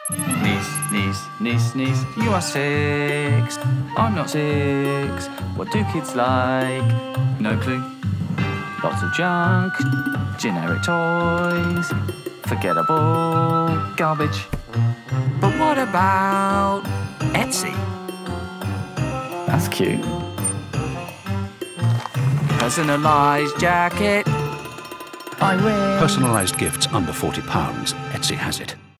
Niece, you are 6. I'm not 6. What do kids like? No clue. Lots of junk, generic toys, forgettable garbage. But what about Etsy? That's cute. Personalised jacket. I win. Personalised gifts under £40. Etsy has it.